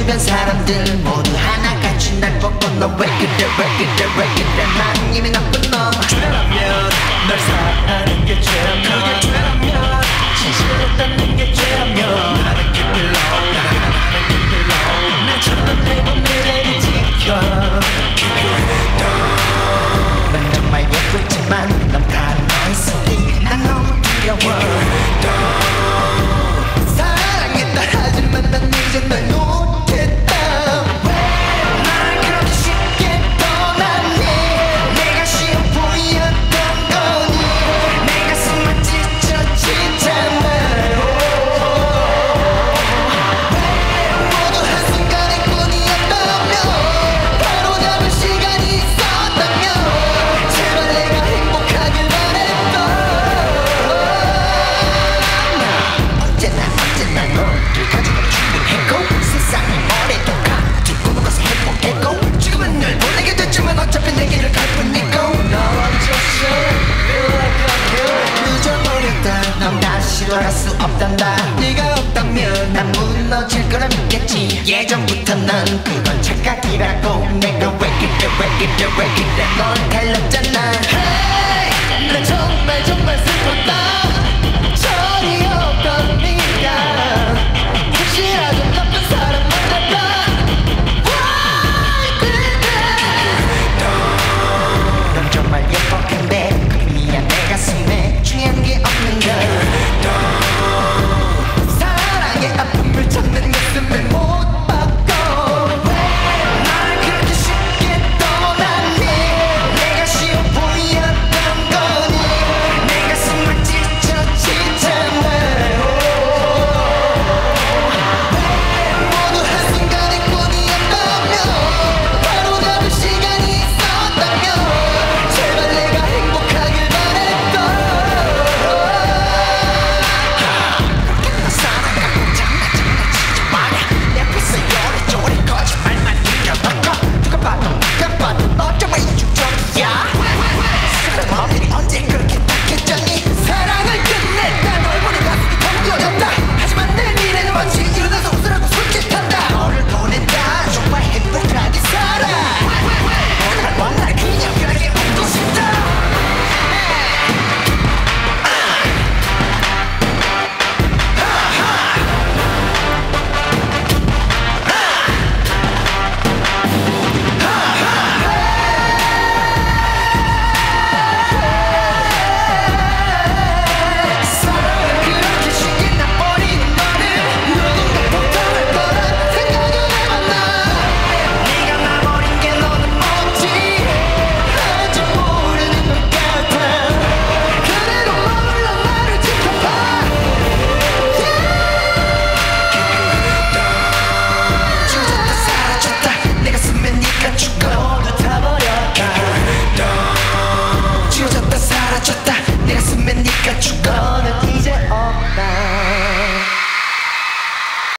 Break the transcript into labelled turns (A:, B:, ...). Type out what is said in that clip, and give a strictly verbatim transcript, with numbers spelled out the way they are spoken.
A: 주변 사람들 모두 하나같이 날 보고 너 왜 그래 왜 그래 왜 그래 난 이미 나쁜 놈.
B: 죄라면 널 사랑하는 게 죄라면 그게 죄라면 진실했다는 게 죄라면 나는 기필러 나는 기필러 내 천년해본 미래를 지켜
A: 난 정말 예쁘지만 넌 다른 너의 소리 난 너무 두려워. 사랑했다 하지만 난 이제 널 못했다. 왜 날 그렇게 쉽게 떠났니. 내가 쉬워 보였던 거니. 내 가슴만 찢어지잖아. 왜 모두 한순간의 뿐이었다면 바로 잡을 시간이 있었다면 제발 내가 행복하길 바랬던. 언제나 언제나 너를 가지고 충분했고 세상이 뭐래도 가두고 먹어서 행복했고 지금은 널 보내게 됐지만 어차피 내 길을 갈 뿐이고 너 어쩌셔 feel like I'm good. 늦어버렸다 넌 다시 돌아갈 수 없단다. 네가 없다면 난 무너질 거라 믿겠지. 예전부터 난 그건 착각이라고. 내가 왜 그래 왜 그래 왜 그래 널 달렸잖아. Hey 난 정말 정말 슬펐다.